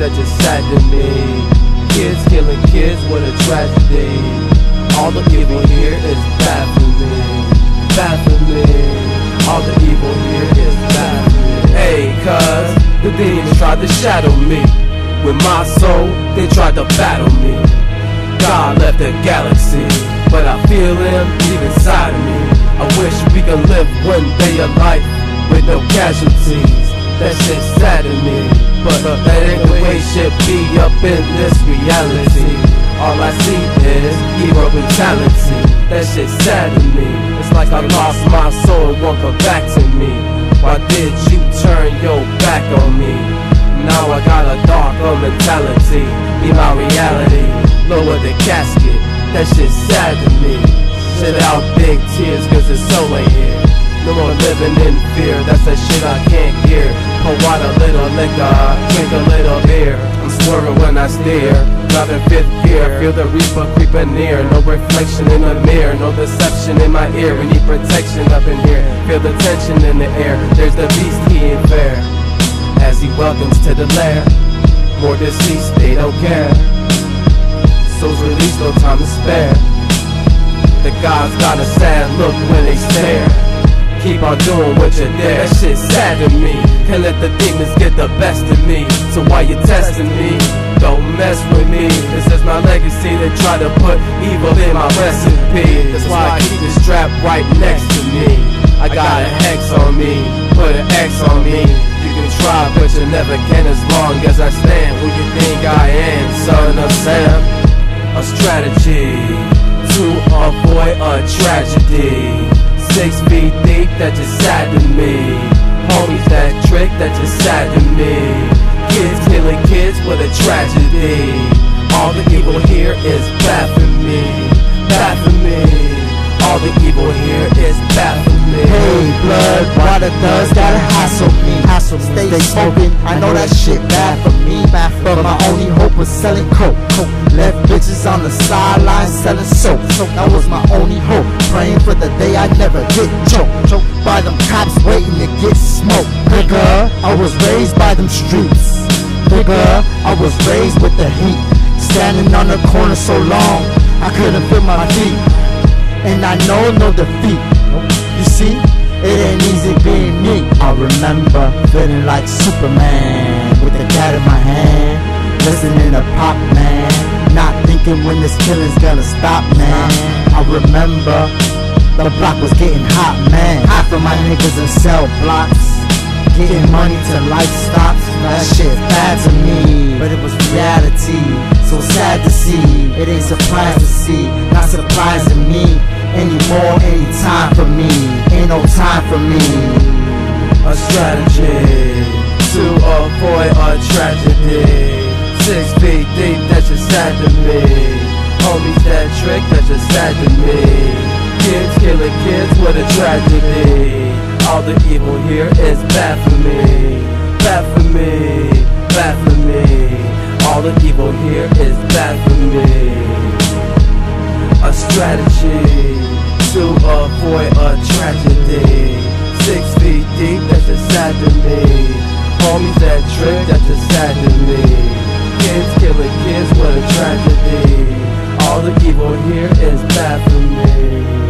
that just sadden me. Kids killing kids, what a tragedy. All the evil here is bad for me, bad for me. All the evil here is bad for me. Hey, cuz the demons tried to shadow me. With my soul, they tried to battle me. God left the galaxy, but I feel him deep inside of me. I wish we could live one day of life with no casualties. That shit's sad to me, but that ain't the way shit be up in this reality. All I see is hero brutality. That shit's sad to me. It's like I lost my soul and won't come back to me. Why did you turn your back on me? Now I got a darker mentality. Be my reality. Lower the casket. That shit's sad to me. Shit out big tears cause the soul ain't here. No more living in fear, that's the shit I can't hear. Pour out a little liquor, drink a little beer. I'm swerving when I steer, driving fifth gear. Feel the reaper creeping near, no reflection in the mirror, no deception in my ear. We need protection up in here, feel the tension in the air. There's the beast, he ain't fair, as he welcomes to the lair. More deceased, they don't care. Souls released, no time to spare. The gods got a sad look when they stare. Keep on doing what you dare. That shit's sad to me. Can't let the demons get the best of me. So why you testing me? Don't mess with me. This is my legacy. They try to put evil in my recipe. That's why I keep this strap right next to me. I got a hex on me, put an X on me. You can try but you never can as long as I stand. Who you think I am, son of Sam? A strategy to avoid a tragedy. 6 feet deep, that just sad to me. Homies that trick, that just sad to me. Kids killing kids, what a tragedy. All the evil here is bad for me, bad for me. All the evil here is bad for me. Hey blood, why the thugs gotta hassle me? Stay smoking, I know that shit bad for me. But my only hope was selling coke. Left bitches on the sidelines selling soap. That was my only hope, praying for the day I never get choked by them cops waiting to get smoked. Nigga, I was raised by them streets. Nigga, I was raised with the heat. Standing on the corner so long, I couldn't feel my feet. And I know no defeat. You see, it ain't easy being me. I remember feeling like Superman with a cat in my hand, listening to Pop, man. Not thinking when this killing's gonna stop, man. I remember the block was getting hot, man. Half of my niggas in cell blocks, getting money till life stops. That shit bad to me, but it was reality. So sad to see, it ain't surprised to see. Not surprising me anymore, any time for me. Ain't no time for me. A strategy to avoid a tragedy. 6 feet deep, that's just sad to me. Homies that trick, that's just sad to me. Kids killing kids, what a tragedy. All the evil here is bad for me, bad for me, bad for me. All the evil here is bad for me. A strategy to avoid a tragedy. 6 feet deep, that's just sad to me. Homies that trick, that's just sad to me. Kids killing kids, what a tragedy. All the evil here is bad for me.